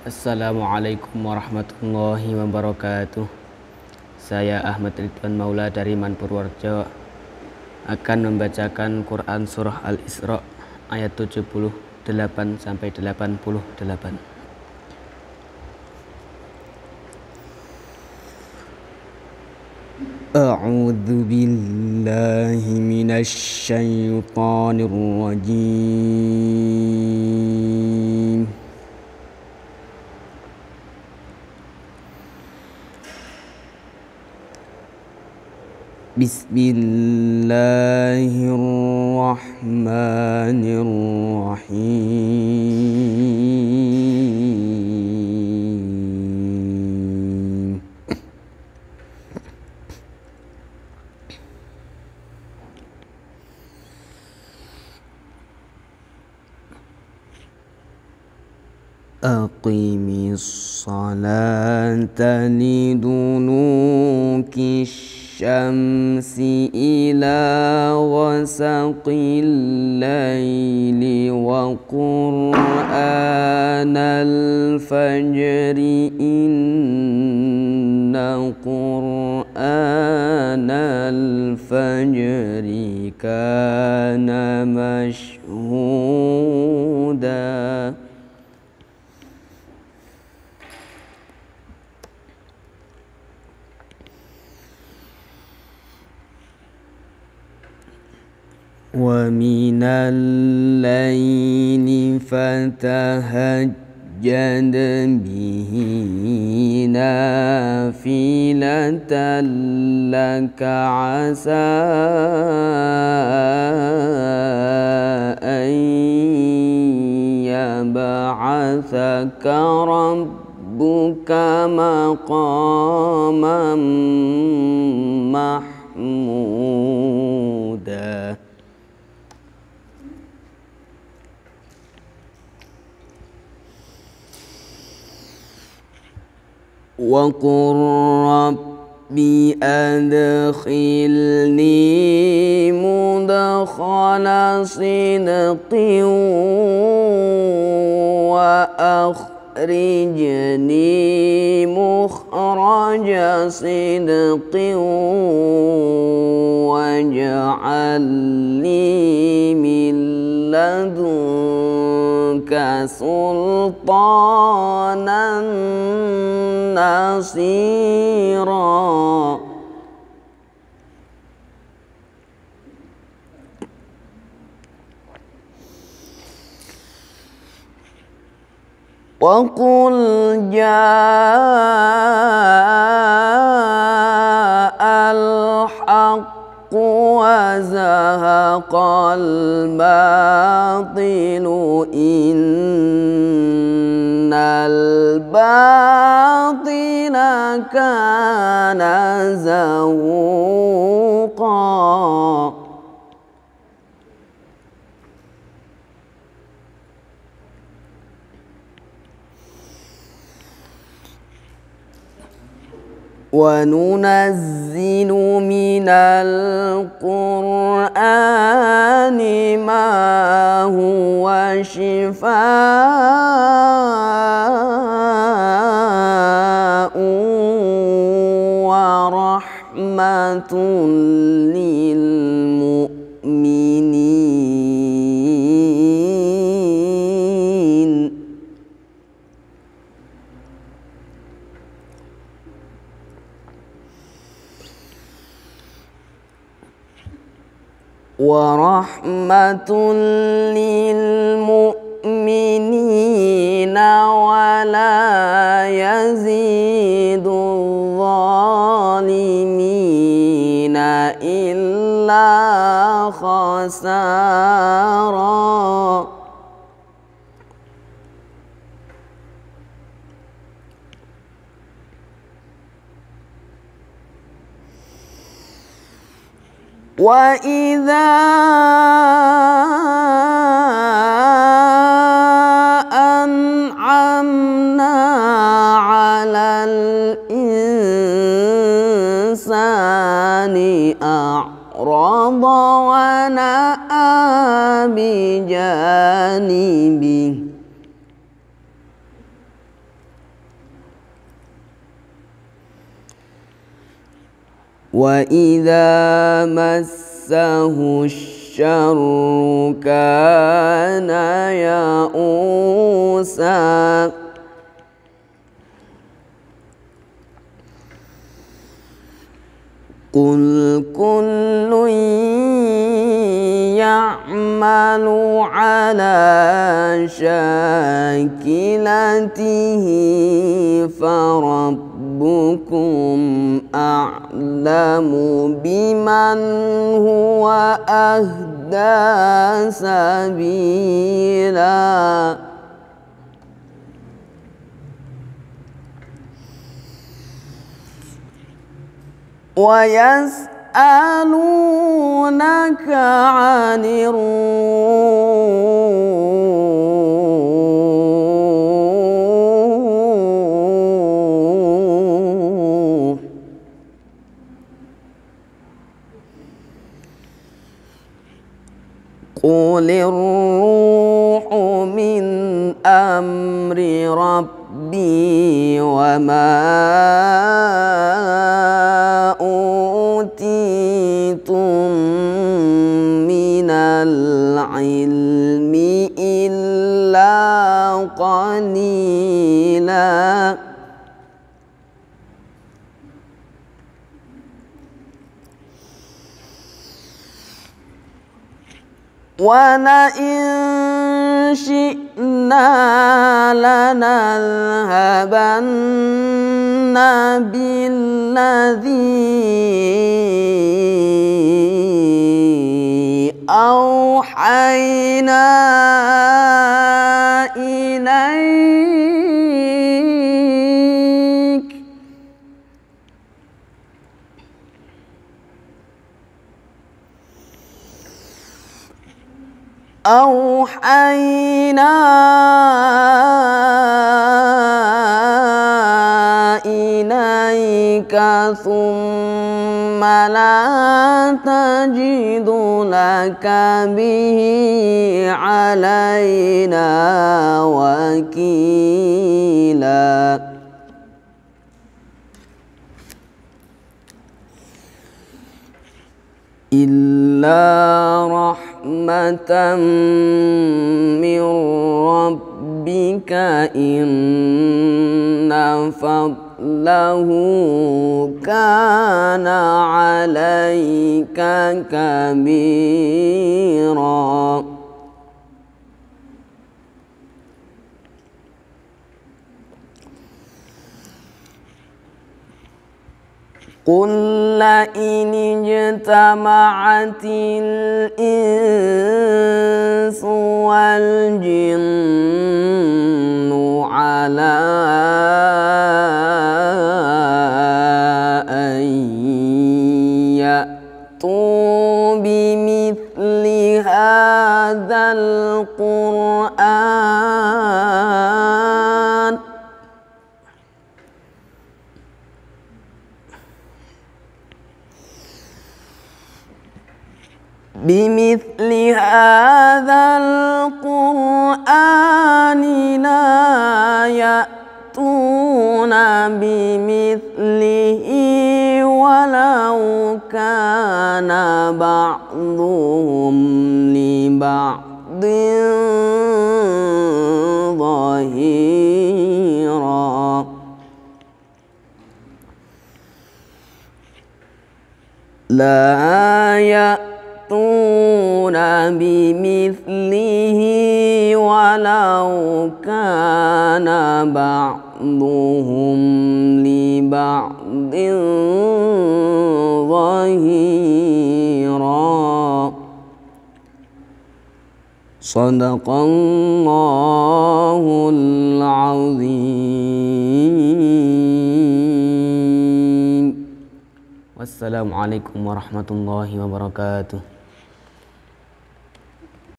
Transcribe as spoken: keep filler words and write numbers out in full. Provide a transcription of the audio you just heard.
Assalamualaikum warahmatullahi wabarakatuh. Saya Ahmad Ridwan Maula dari Man Purworejo akan membacakan Quran Surah Al-Isra ayat tujuh puluh delapan sampai delapan puluh delapan. A'udzu billahi minasy syaithanir rajim. Bismillahirrahmanirrahim. Aqimis salata liduluki syamsi ila ghasaqil laili wa qur'anal fajri inna qur'anal fajri kana mashhuda. Wa minal laili fatahajjad bihi nafilatan laka asa an yab'athaka rabbuka maqaman mahmuda. Wa qur rabbi adkhilni mudkhala sidqin wa akhrijni mukhraja sidqin waj'al li min ladunka sultanan nasira. Wa qul ja'al haqqu wa zahaqal batilu innal batila kana zahuqa. Wa nunazzilu minal qur'ani ma huwa shifaa'un wa rahmatun lil mu'minin. Wa rahmatun lil mu'minina wa la yazidu zalimina illa khasara. Wa idza an'amna 'alal insani a'rada wa na'a bi janibihi وإذا مسه الشر كان يئوسا قل كل يعمل على شاكلته فربكم أعلم بمن هو أهدى سبيلا ويسألونك عن الروح قل الروح من أمر ربي وما أوتيتم من العلم إلا قليلا ولئن شئنا لنذهبن بالذي أوحينا إليك أوحينا إليك ثم لا تجد لك به علينا وكيلا إلا رحمة من ربك إن فضله كان عليك كبيرا قل لئن اجتمعت الإنس والجن على أن يأتوا بمثل هذا القرآن بمثل هذا القرآن لا يأتون بمثله ولو كان بعضهم لبعض ظهيرا لا يأتون بمثله ولو كان بعضهم لبعض ظهيرا صدق الله العظيم. Wassalamualaikum warahmatullahi wabarakatuh.